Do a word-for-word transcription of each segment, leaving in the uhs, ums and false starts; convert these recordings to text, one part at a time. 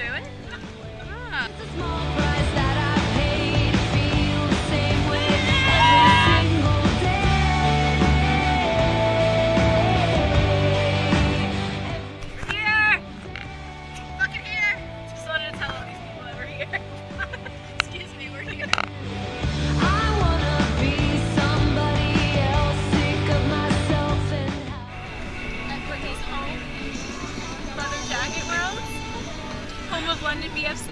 do it? Ah. Home of London B F C.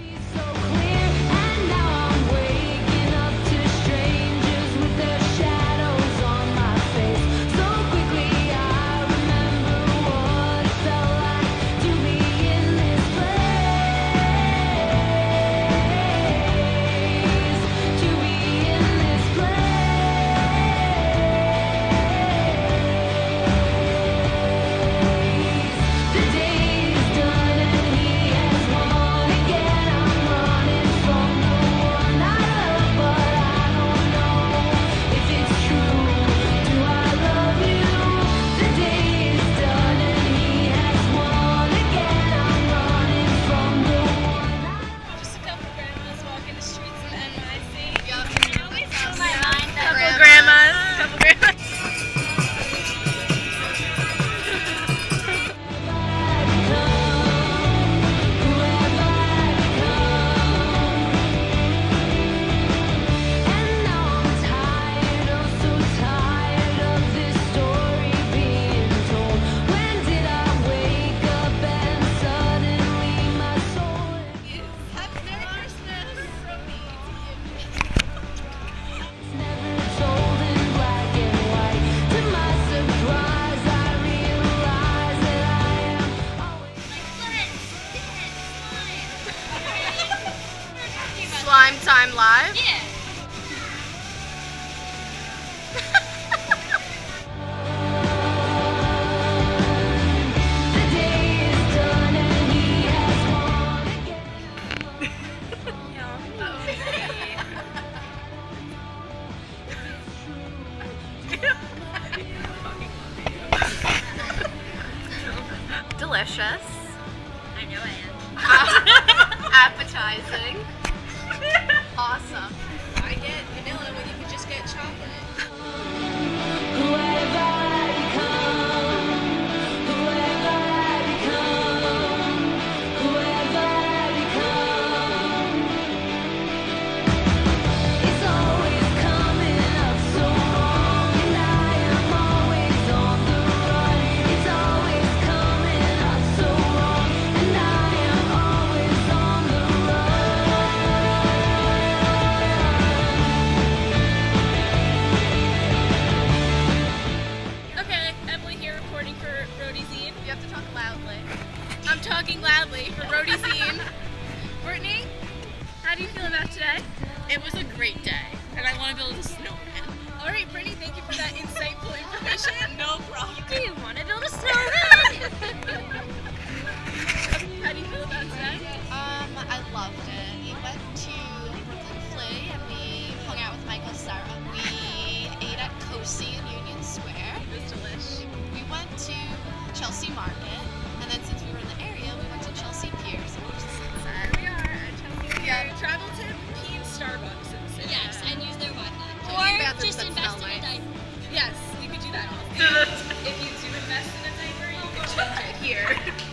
Slime Time Live? Yeah. Delicious. I know I am. Appetizing. Awesome. I get vanilla when you can just get chocolate. You have to talk loudly. I'm talking loudly for Roadie Zine. Brittany, how do you feel about today? It was a great day, and I want to build a snowman. All right, Brittany, thank you for that insightful information. No problem. Do you want to build a snowman? How do you feel about today? Um, I loved it. We went to Brooklyn Flea and we hung out with Michael Sarah. We ate at Cosi in Union Square. It was delish. We went to Chelsea Market, and then since we were in the area, we went to Chelsea Pier. So we're just Here we are at Chelsea. Yeah. Travel tip, pee in Starbucks in the city. Yes, and use their Wi-Fi. Clean Or bathrooms just that invest smell in a nice. diaper. Yes, you could do that also. If you do invest in a diaper, you can change it here.